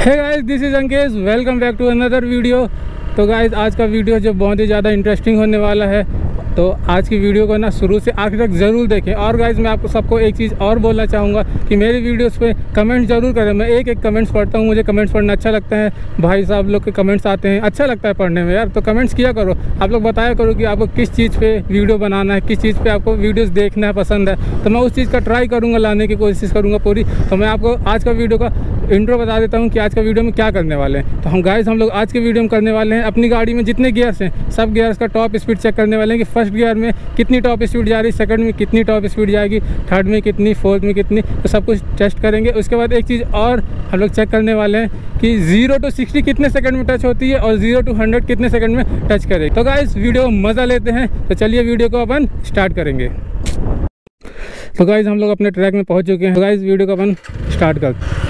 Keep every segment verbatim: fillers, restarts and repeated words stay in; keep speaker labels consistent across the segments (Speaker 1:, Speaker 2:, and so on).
Speaker 1: Hey guys, this is Ankesh, welcome back to another video. तो guys, आज का video जो बहुत ही ज़्यादा इंटरेस्टिंग होने वाला है, तो आज की वीडियो को ना शुरू से आखिर तक ज़रूर देखें। और गाइस, मैं आपको सबको एक चीज़ और बोलना चाहूँगा कि मेरी वीडियोस पे कमेंट ज़रूर करें। मैं एक एक कमेंट्स पढ़ता हूँ, मुझे कमेंट्स पढ़ना अच्छा लगता है। भाई साहब लोग के कमेंट्स आते हैं, अच्छा लगता है पढ़ने में यार। तो कमेंट्स किया करो, आप लोग बताया करो कि आपको किस चीज़ पे वीडियो बनाना है, किस चीज़ पे आपको वीडियोस देखना है, पसंद है। तो मैं उस चीज़ का ट्राई करूँगा, लाने की कोशिश करूँगा पूरी। तो मैं आपको आज का वीडियो का इंट्रो बता देता हूँ कि आज का वीडियो में क्या करने वाले हैं। तो हम गाइस हम लोग आज के वीडियो में करने वाले हैं, अपनी गाड़ी में जितने गियर्स हैं सब गियर्स का टॉप स्पीड चेक करने वाले हैं कि फर्स्ट गियर में कितनी टॉप स्पीड जा रही है, सेकंड में कितनी टॉप स्पीड जाएगी, थर्ड में कितनी, फोर्थ में कितनी। तो सब कुछ टेस्ट करेंगे। उसके बाद एक चीज़ और हम लोग चेक करने वाले हैं कि जीरो टू सिक्सटी कितने सेकंड में टच होती है और जीरो टू हंड्रेड कितने सेकंड में टच करेगी। तो गाइस, वीडियो मज़ा लेते हैं। तो चलिए वीडियो को अपन स्टार्ट करेंगे। तो गाइस, हम लोग अपने ट्रैक में पहुँच चुके हैं। तो गाइस, वीडियो को अपन स्टार्ट करते हैं।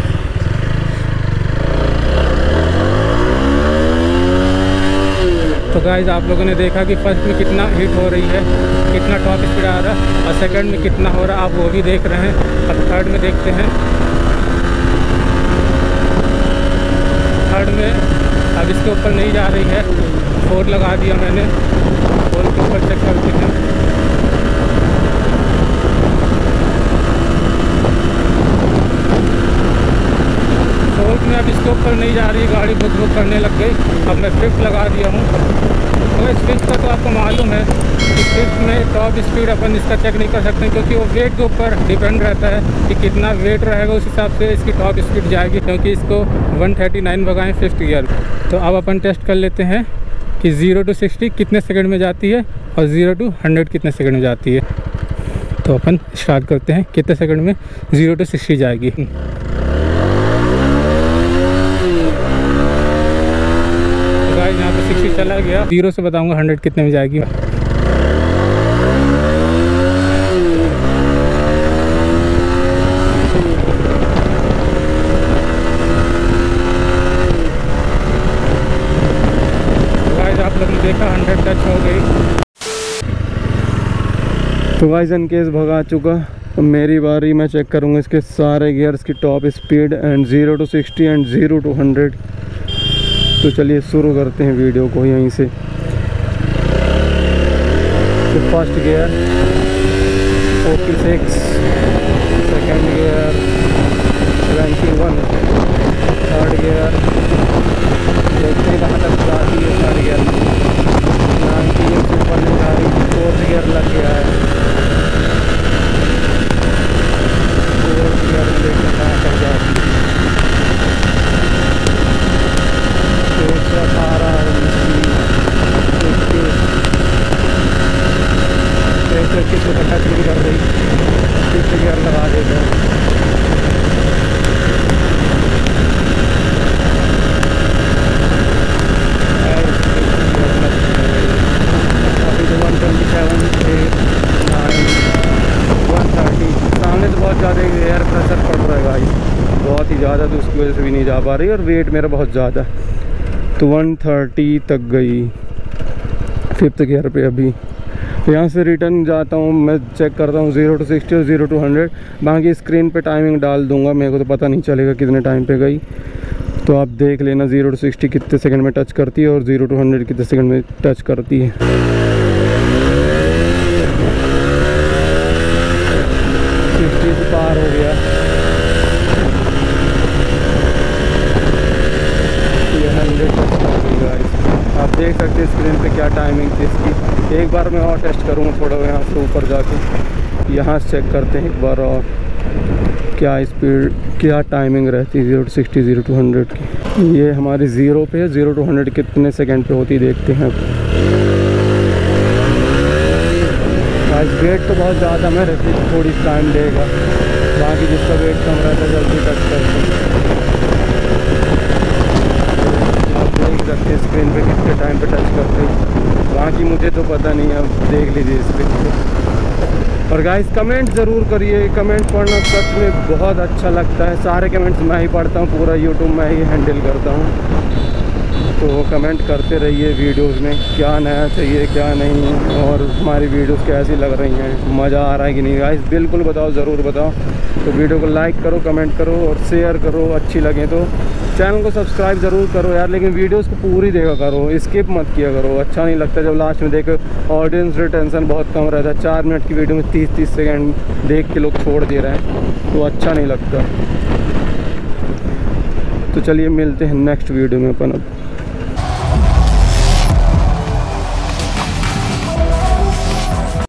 Speaker 1: तो गाइस, आप लोगों ने देखा कि फर्स्ट में कितना हिट हो रही है, कितना टॉप स्पीड आ रहा है, और सेकंड में कितना हो रहा है, आप वो भी देख रहे हैं। अब थर्ड में देखते हैं। थर्ड में अब इसके ऊपर नहीं जा रही है, फोर लगा दिया मैंने, फोर के ऊपर चेक करते हैं। फोर्थ में अब इसके ऊपर नहीं जा रही, गाड़ी बुक बुक करने लग गई। अब मैं फिफ्थ लगा दिया हूँ। तो इस फिफ्थ का तो आपको मालूम है कि फिफ्थ में टॉप स्पीड अपन इसका चेक नहीं कर सकते, क्योंकि वो वेट के ऊपर डिपेंड रहता है कि कितना वेट रहेगा, उस हिसाब से इसकी टॉप स्पीड जाएगी। क्योंकि इसको वन थर्टी नाइन भगाएँ फिफ्थ गियर। तो अब अपन टेस्ट कर लेते हैं कि ज़ीरो टू सिक्सटी कितने सेकंड में जाती है और ज़ीरो टू हंड्रेड कितने सेकंड में जाती है। तो अपन स्टार्ट करते हैं, कितने सेकंड में ज़ीरो टू सिक्सटी जाएगी। यहाँ पे सिक्सटी चला गया। जीरो से बताऊंगा हंड्रेड कितने में जाएगी। गाइस, आप लोगों ने देखा हंड्रेड टच हो गई।
Speaker 2: तो गाइस, अंकेश भगा चुका। तो मेरी बारी, मैं चेक करूंगा इसके सारे गियर्स की top speed and zero to sixty and zero to hundred. तो चलिए शुरू करते हैं वीडियो को यहीं से। तो first gear forty six, second gear twenty one, third gear देखते हैं कहाँ तक जाती है। थर्ड गियर नाइनटीन से ऊपर नहीं जा रही। फोर्थ गियर लग गया है। फोर्थ गियर देखते कहाँ तक जाती है। किसी को टच नहीं कर रही, फिफ्थ गियर लगा देते हैं। अभी तो one twenty seven, eight, nine, one thirty. सामने तो बहुत ज़्यादा एयर प्रेशर पड़ रहा है भाई, बहुत ही ज़्यादा। तो उसकी वजह से भी नहीं जा पा रही और वेट मेरा बहुत ज़्यादा। तो वन थर्टी तक गई फिफ्थ गियर पे। अभी यहाँ से रिटर्न जाता हूँ, मैं चेक करता हूँ ज़ीरो टू सिक्सटी और ज़ीरो टू हंड्रेड। बाकी स्क्रीन पे टाइमिंग डाल दूँगा, मेरे को तो पता नहीं चलेगा कितने टाइम पे गई। तो आप देख लेना ज़ीरो टू सिक्सटी कितने सेकंड में टच करती है और ज़ीरो टू हंड्रेड कितने सेकंड में टच करती है। सिक्सटी से पार हो गया। ये हंड्रेड टच कर गई गाइस। आप देख सकते हैं स्क्रीन पे क्या टाइमिंग थी इसकी। एक बार मैं और टेस्ट करूँगा थोड़ा यहाँ से ऊपर जाके। यहाँ से चेक करते हैं एक बार और क्या स्पीड, क्या टाइमिंग रहती है zero to sixty, zero to hundred की। ये हमारी ज़ीरो पे है, ज़ीरो टू हंड्रेड कितने सेकंड पे होती देखते हैं। आज वेट तो बहुत ज़्यादा मैं रहती, थोड़ी टाइम देगा। बाकी जिसका वेट कम रहता है जल्दी टच करते हैं। देख सकते हैं स्क्रीन पे कितने टाइम पे टच करते हैं। बाकी मुझे तो पता नहीं, अब देख लीजिए स्क्रीन पे। और गाइस, कमेंट ज़रूर करिए। कमेंट पढ़ना सच में बहुत अच्छा लगता है। सारे कमेंट्स मैं ही पढ़ता हूँ, पूरा यूट्यूब मैं ही हैंडल करता हूँ। तो कमेंट करते रहिए वीडियोस में क्या नया चाहिए क्या नहीं, और हमारी वीडियोस कैसी लग रही हैं, मज़ा आ रहा है कि नहीं गाइस, बिल्कुल बताओ, ज़रूर बताओ। तो वीडियो को लाइक करो, कमेंट करो और शेयर करो, अच्छी लगे तो चैनल को सब्सक्राइब ज़रूर करो यार, लेकिन वीडियोस को पूरी देखा करो, स्किप मत किया करो। अच्छा नहीं लगता जब लास्ट में देखो ऑडियंस रिटेंशन बहुत कम रहता है, चार मिनट की वीडियो में तीस तीस सेकेंड देख के लोग छोड़ दे रहे हैं, तो अच्छा नहीं लगता। तो चलिए मिलते हैं नेक्स्ट वीडियो में अपन अब।